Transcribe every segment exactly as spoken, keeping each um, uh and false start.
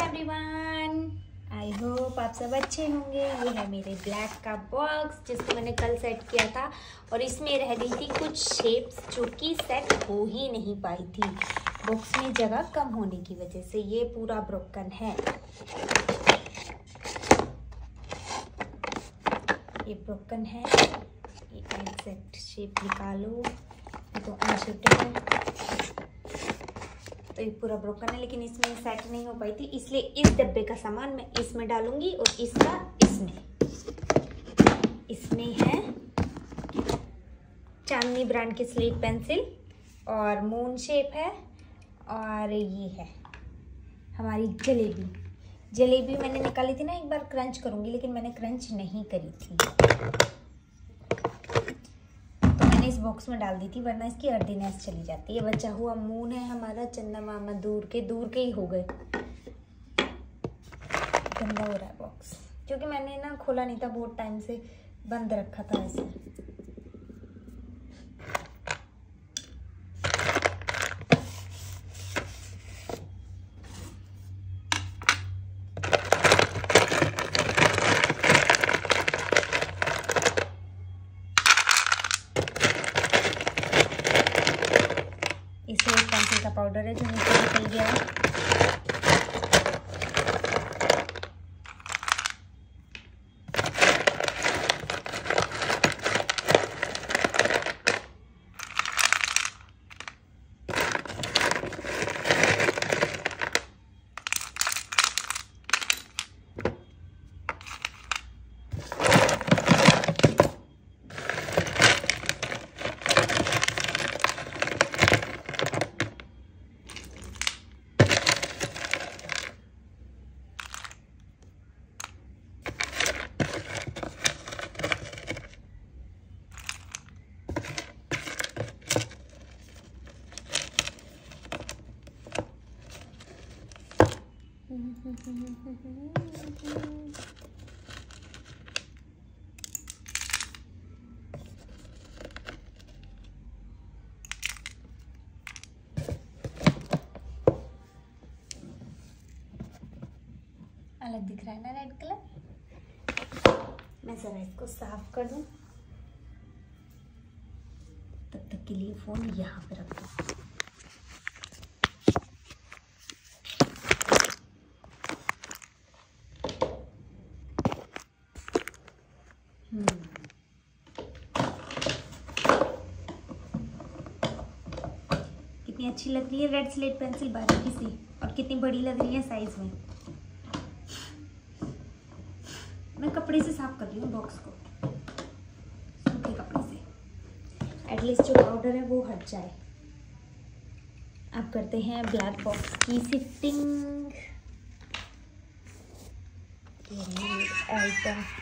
Everyone, I hope आप सब अच्छे होंगे। ये है मेरे ब्लैक का बॉक्स जिसको मैंने कल सेट किया था और इसमें रह गई थी कुछ शेप्स जो कि सेट हो ही नहीं पाई थी बॉक्स में जगह कम होने की वजह से। ये पूरा ब्रोकन है, ये ब्रोकन है। ये एग्जैक्ट शेप निकालो, ये तो अनशेप्ड है तो ये पूरा ब्रोकन है, लेकिन इसमें सेट नहीं हो पाई थी, इसलिए इस डब्बे का सामान मैं इसमें डालूंगी और इसका इसमें। इसमें है चांदनी ब्रांड की स्लेट पेंसिल और मून शेप है, और ये है हमारी जलेबी। जलेबी मैंने निकाली थी ना, एक बार क्रंच करूंगी, लेकिन मैंने क्रंच नहीं करी थी तो मैंने इस बॉक्स में डाल दी थी, वरना इसकी अर्दीनेस चली जाती है। बचा हुआ मून है हमारा, चंदा मामा दूर के दूर के ही हो गए। गंदा हो रहा है बॉक्स क्योंकि मैंने ना खोला नहीं था, बहुत टाइम से बंद रखा था ऐसे। इसे एक पेंसिल का पाउडर है जो नीचे निकल गया है। अलग दिख रहा है ना रेड कलर। मैं जरा इसको साफ कर दूं, तब तक के लिए फोन यहाँ पे रख दूं। कितनी अच्छी लग रही है रेड स्लेट पेंसिल बारीकी सी, और कितनी बड़ी लग रही है साइज में। मैं कपड़े से साफ कर रही हूँ बॉक्स को, सूखे कपड़े से, एटलीस्ट जो पाउडर है वो हट जाए। अब करते हैं ब्लैक बॉक्स की शिफ्टिंग। आइटम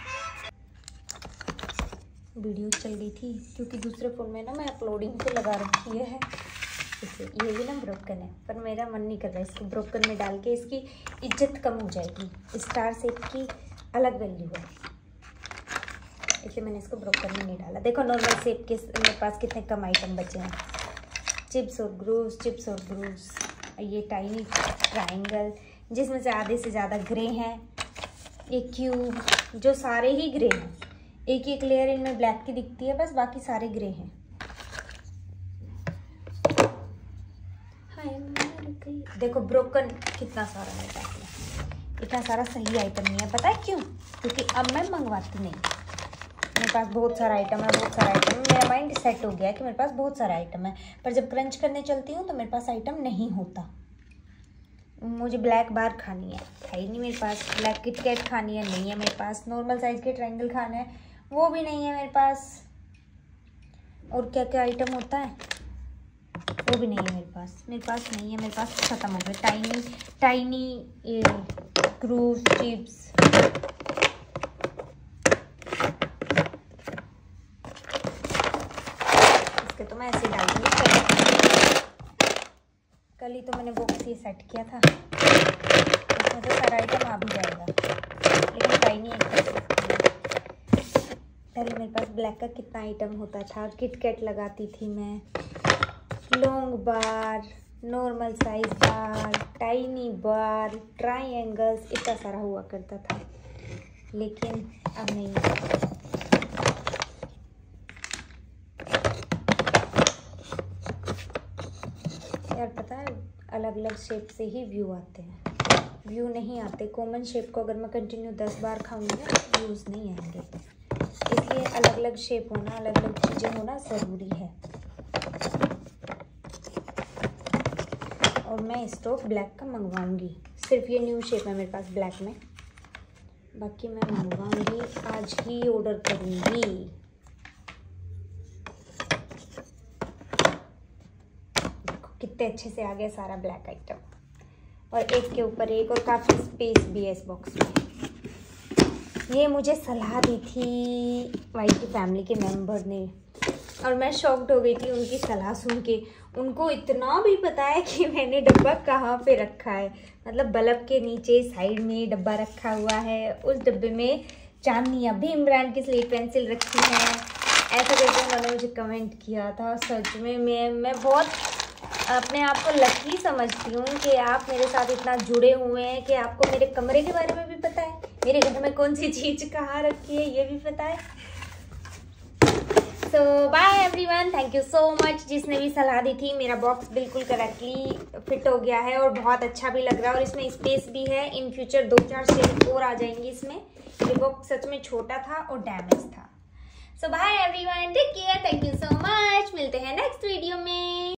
वीडियो चल गई थी क्योंकि दूसरे फ़ोन में ना मैं अपलोडिंग पे लगा रखी है, इसलिए ये भी ना ब्रोकन है, पर मेरा मन नहीं कर रहा है इसको ब्रोकन में डाल के, इसकी इज्जत कम हो जाएगी। स्टार शेप की अलग वैल्यू है, इसलिए मैंने इसको ब्रोकन में नहीं डाला। देखो नॉर्मल शेप के मेरे पास कितने कम आइटम बचे हैं। चिप्स और ग्रूव्स, चिप्स और ग्रूव्स, ये टाइनी ट्राइंगल जिसमें से आधे से ज़्यादा ग्रे हैं, ये क्यूब जो सारे ही ग्रे हैं, एक एक लेयर इनमें ब्लैक की दिखती है बस, बाकी सारे ग्रे हैं। देखो ब्रोकन कितना सारा मेरे पास है, इतना सारा सही आइटम नहीं है, पता है क्यों? क्योंकि अब मैं मंगवाती नहीं। मेरे पास बहुत सारा आइटम है, बहुत सारा आइटम है, मेरा माइंड सेट हो गया है कि मेरे पास बहुत सारा आइटम है, पर जब क्रंच करने चलती हूँ तो मेरे पास आइटम नहीं होता। मुझे ब्लैक बार खानी है, है ही नहीं मेरे पास। ब्लैक किटकैट खानी है, नहीं है मेरे पास। नॉर्मल साइज के ट्रायंगल खाना है, वो भी नहीं है मेरे पास। और क्या क्या आइटम होता है वो भी नहीं है मेरे पास। मेरे पास नहीं है, मेरे पास ख़त्म हो गए। टाइनी टाइनी ये ग्रूव चिप्स, इसके तो मैं ऐसे डाल दूँगी। कल ही तो मैंने बॉक्स ये सेट किया था, इसमें तो सारा आइटम आ भी जाएगा, लेकिन टाइनी एक पहले मेरे पास ब्लैक का कितना आइटम होता था। किटकैट लगाती थी मैं, long bar, normal size bar, tiny bar, triangles, इतना सारा हुआ करता था, लेकिन अब नहीं। यार पता है, अलग अलग शेप से ही व्यू आते हैं, व्यू नहीं आते। कॉमन शेप को अगर मैं कंटिन्यू दस बार खाऊंगी ना, व्यूज़ नहीं आएंगे। इसलिए अलग अलग शेप होना, अलग अलग चीज़ें होना ज़रूरी है। और मैं स्टोव ब्लैक का मंगवाऊंगी, सिर्फ ये न्यू शेप है मेरे पास ब्लैक में, बाकी मैं मंगवाऊंगी, आज ही ऑर्डर करूंगी। देखो कितने अच्छे से आ गया सारा ब्लैक आइटम, और एक के ऊपर एक, और काफ़ी स्पेस भी है इस बॉक्स में। ये मुझे सलाह दी थी वाइटी फैमिली के मेंबर ने, और मैं शॉक्ड हो गई थी उनकी सलाह सुन के। उनको इतना भी पता है कि मैंने डब्बा कहाँ पे रखा है, मतलब बल्ब के नीचे साइड में डब्बा रखा हुआ है। उस डब्बे में चांदनी भीम ब्रांड की स्लेट पेंसिल रखी है। ऐसा करके उन्होंने मुझे कमेंट किया था। सच में मैं मैं बहुत अपने आप को लकी समझती हूँ कि आप मेरे साथ इतना जुड़े हुए हैं कि आपको मेरे कमरे के बारे में भी पता है, मेरे घर में कौन सी चीज़ कहाँ रखी है ये भी पता है। So bye everyone, thank you so much जिसने भी सलाह दी थी। मेरा बॉक्स बिल्कुल करेक्टली फिट हो गया है और बहुत अच्छा भी लग रहा है, और इसमें स्पेस भी है। इन फ्यूचर दो चार शेप और आ जाएंगी इसमें। ये बॉक्स सच में छोटा था और डैमेज था। So bye everyone, take care, thank you so much. मिलते हैं नेक्स्ट वीडियो में।